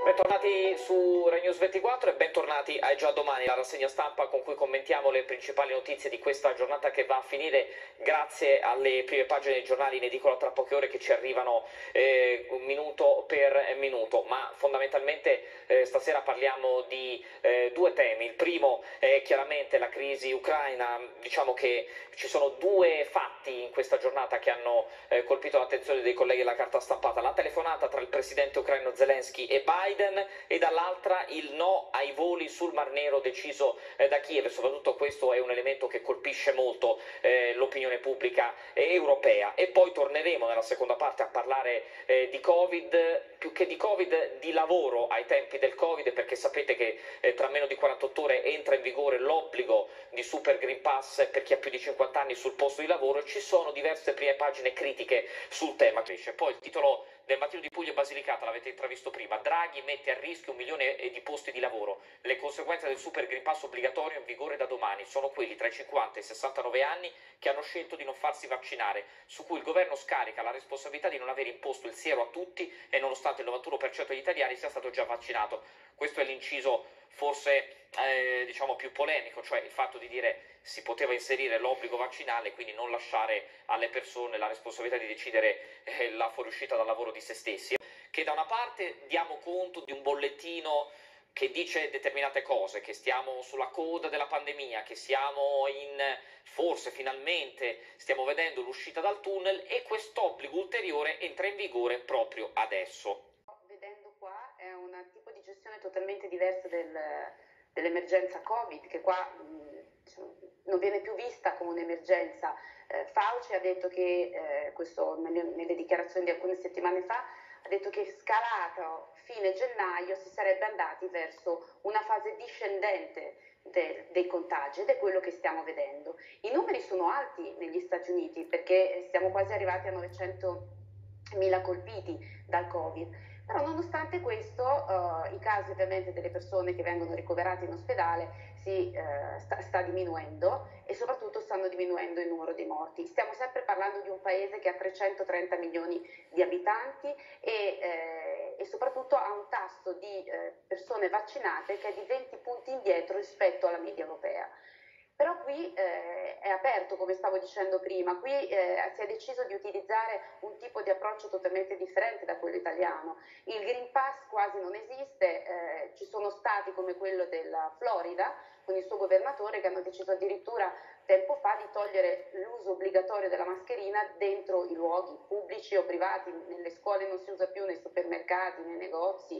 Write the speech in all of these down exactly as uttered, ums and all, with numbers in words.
Bentornati su Rai News ventiquattro e bentornati a Già Domani, la rassegna stampa con cui commentiamo le principali notizie di questa giornata che va a finire grazie alle prime pagine dei giornali in edicola tra poche ore che ci arrivano eh, minuto per minuto, ma fondamentalmente eh, stasera parliamo di eh, due temi. Il primo è chiaramente la crisi ucraina. Diciamo che ci sono due fatti in questa giornata che hanno eh, colpito l'attenzione dei colleghi della carta stampata: la telefonata tra il presidente ucraino Zelensky e Biden, e dall'altra il no ai voli sul Mar Nero deciso eh, da Kiev. Soprattutto questo è un elemento che colpisce molto eh, l'opinione pubblica eh, europea. E poi torneremo nella seconda parte a parlare eh, di Covid, più che di Covid, di lavoro ai tempi del Covid, perché sapete che eh, tra meno di quarantotto ore entra in vigore l'obbligo di Super Green Pass per chi ha più di cinquanta anni sul posto di lavoro, e ci sono diverse prime pagine critiche sul tema. Poi il titolo del Mattino di Puglia e Basilicata l'avete intravisto prima: Draghi mette a rischio un milione di posti di lavoro. Le conseguenze del Super Green Pass obbligatorio in vigore da domani sono quelli tra i cinquanta e i sessantanove anni che hanno scelto di non farsi vaccinare, su cui il governo scarica la responsabilità di non aver imposto il siero a tutti, e nonostante il novantuno per cento degli italiani sia stato già vaccinato. Questo è l'inciso forse eh, diciamo più polemico, cioè il fatto di dire si poteva inserire l'obbligo vaccinale, quindi non lasciare alle persone la responsabilità di decidere eh, la fuoriuscita dal lavoro di se stessi. Che da una parte diamo conto di un bollettino che dice determinate cose, che stiamo sulla coda della pandemia, che siamo in, forse finalmente stiamo vedendo l'uscita dal tunnel, e quest'obbligo ulteriore entra in vigore proprio adesso. Vedendo qua è un tipo di gestione totalmente diversa del, dell'emergenza Covid, che qua mh, diciamo, non viene più vista come un'emergenza. Eh, Fauci ha detto che, eh, questo nelle, nelle dichiarazioni di alcune settimane fa, ha detto che scalato fine gennaio si sarebbe andati verso una fase discendente de, dei contagi, ed è quello che stiamo vedendo. I numeri sono alti negli Stati Uniti, perché siamo quasi arrivati a novecentomila colpiti dal Covid. Però nonostante questo uh, i casi ovviamente delle persone che vengono ricoverate in ospedale si, uh, sta, sta diminuendo, e soprattutto stanno diminuendo il numero dei morti. Stiamo sempre parlando di un paese che ha trecentotrenta milioni di abitanti e, eh, e soprattutto ha un tasso di eh, persone vaccinate che è di venti punti indietro rispetto alla media europea. Però qui eh, è aperto, come stavo dicendo prima, qui eh, si è deciso di utilizzare un tipo di approccio totalmente differente da quello italiano. Il Green Pass quasi non esiste, eh, ci sono stati come quello della Florida, con il suo governatore, che hanno deciso addirittura tempo fa di togliere l'uso obbligatorio della mascherina dentro i luoghi pubblici o privati. Nelle scuole non si usa più, nei supermercati, nei negozi,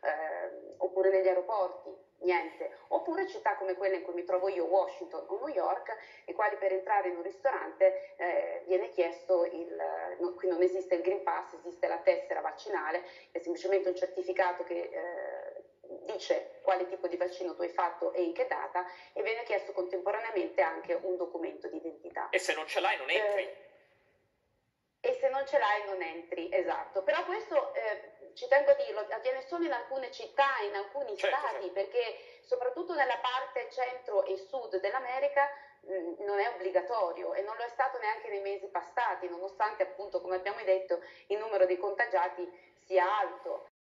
eh, oppure negli aeroporti. Niente. Oppure città come quelle in cui mi trovo io, Washington o New York, i quali per entrare in un ristorante eh, viene chiesto il, no, qui non esiste il Green Pass, esiste la tessera vaccinale, è semplicemente un certificato che eh, dice quale tipo di vaccino tu hai fatto e in che data, e viene chiesto contemporaneamente anche un documento di identità. E se non ce l'hai non entri. Eh, e se non ce l'hai non entri, esatto. Però questo, eh, ci tengo a dirlo, avviene solo in alcune città, in alcuni Certo, stati, certo. perché soprattutto nella parte centro e sud dell'America mh, non è obbligatorio, e non lo è stato neanche nei mesi passati, nonostante appunto, come abbiamo detto, il numero dei contagiati sia alto.